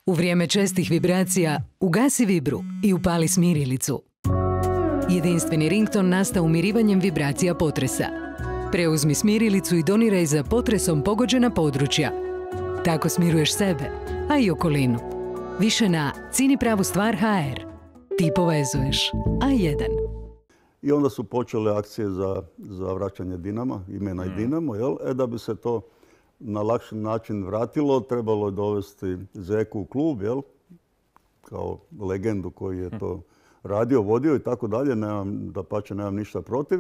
U vrijeme čestih vibracija ugasi vibru i upali smirilicu. Jedinstveni rington nastao umirivanjem vibracija potresa. Preuzmi smirilicu i doniraj za potresom pogođena područja. Tako smiruješ sebe, a i okolinu. Više na Cini pravu stvar HR. Ti povezuješ. A1. I onda su počele akcije za vraćanje Dinama, imena i Dinamo, jel? Da bi se to na lakši način vratilo, trebalo je dovesti Zeku u klub, jel? Kao legendu koji je to radio, vodio i tako dalje. Dapače, nemam ništa protiv.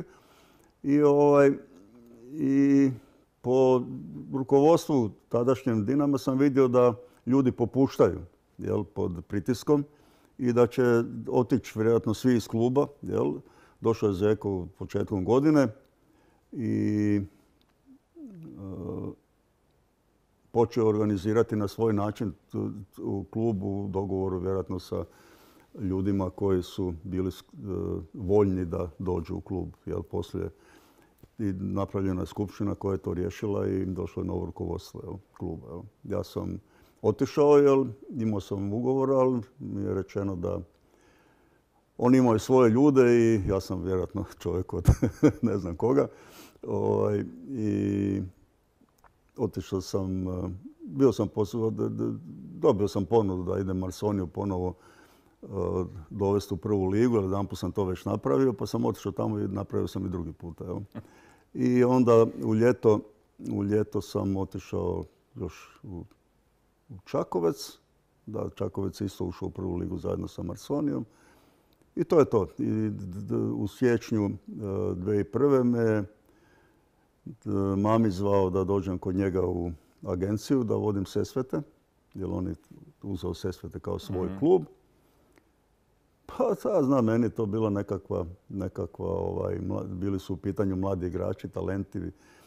I po rukovodstvu tadašnjem Dinama sam vidio da ljudi popuštaju, jel, pod pritiskom i da će otići vjerojatno svi iz kluba, jel. Došao je Zeko početkom godine i počeo organizirati na svoj način u klubu u dogovoru vjerojatno sa ljudima koji su bili voljni da dođu u klub. Jel, poslije i napravljena je skupština koja je to riješila i došlo je novo rukovodstvo kluba. Jel. Ja sam otišao, jel, imao sam ugovor, ali mi je rečeno da oni imaju svoje ljude i ja sam vjerojatno čovjek od ne znam koga. I otišao sam, dobio sam ponudu da idem Marsoniju ponovo dovesti u prvu ligu, jer jedanput sam to već napravio, pa sam otišao tamo i napravio sam i drugi puta. Jel? I onda u ljeto sam otišao još u Čakovec. Da, Čakovec je isto ušao u prvu ligu zajedno sa Marsonijom. I to je to. I u siječnju 2001. me mami zvao da dođem kod njega u agenciju, da vodim Sesvete, jer on je uzeo Sesvete kao svoj klub. Pa znam, meni to bilo bili su u pitanju mladi igrači, talenti,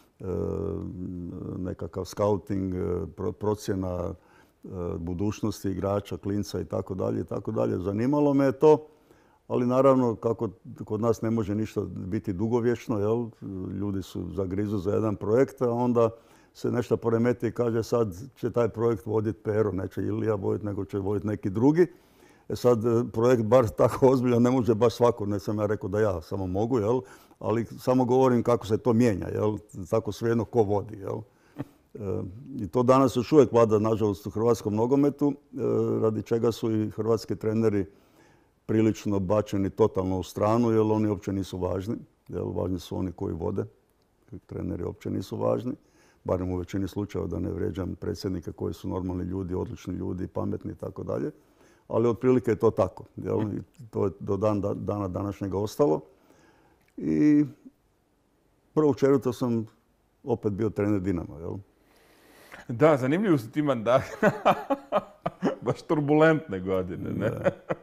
nekakav scouting, procjena budućnosti igrača, klinca i tako dalje. Zanimalo me to, ali naravno kako kod nas ne može ništa biti dugovječno, jel? Ljudi su zagrizu za jedan projekt, a onda se nešto poremeti i kaže sad će taj projekt voditi Pero, neće Ilija voditi, nego će voditi neki drugi. Sad, projekt bar tako ozbiljan ne može baš svako, ne sam ja rekao da ja samo mogu, jel? Ali samo govorim kako se to mijenja, jel? Tako svejedno ko vodi. Jel? I to danas još uvijek vlada, nažalost, u hrvatskom nogometu, radi čega su i hrvatski treneri prilično bačeni totalno u stranu, jer oni uopće nisu važni. Jel? Važni su oni koji vode. Treneri uopće nisu važni. Barem u većini slučajeva, da ne vrijeđam predsjednike koji su normalni ljudi, odlični ljudi, pametni i tako dalje. Ali otprilike je to tako. Jel? I to je do dana današnjega ostalo. I 1.4. sam opet bio trener Dinama. Jel? Da, zanimljivo su ti mandati. Baš turbulentne godine. Ne?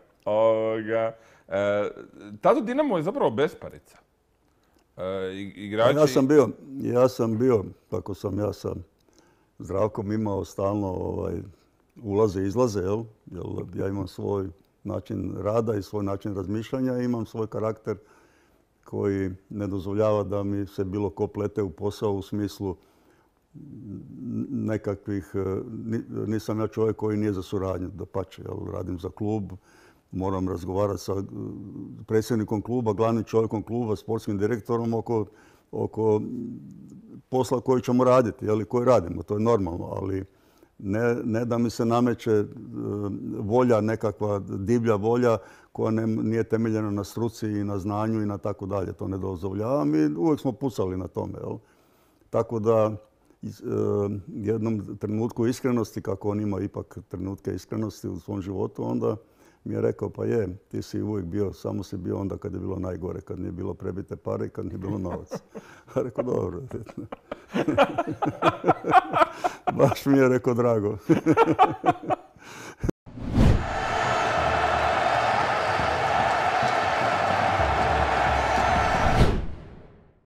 Tada Dinamo je zapravo besparica. Igrači... Ja sam bio, tako sam ja sa Zdravkom imao stalno ulaze i izlaze, jel? Ja imam svoj način rada i svoj način razmišljanja i imam svoj karakter koji ne dozvoljava da mi se bilo ko plete u posao u smislu nekakvih... Nisam ja čovjek koji nije za suradnju, dapače, radim za klub, moram razgovarati sa predsjednikom kluba, glavnim čovjekom kluba, sportskim direktorom oko posla koji ćemo raditi, koji radimo, to je normalno, ali ne da mi se nameće volja, nekakva divlja volja koja nije temeljena na struci i na znanju i na tako dalje. To ne dozvoljavam i uvijek smo pucali na tome. Jel? Tako da jednom trenutku iskrenosti, kako on ima ipak trenutke iskrenosti u svom životu, onda mi je rekao, pa ti si uvijek bio, samo si bio onda kad je bilo najgore, kad nije bilo prebite pare i kad nije bilo novaca. A rekao, dobro. Baš mi je rekao drago.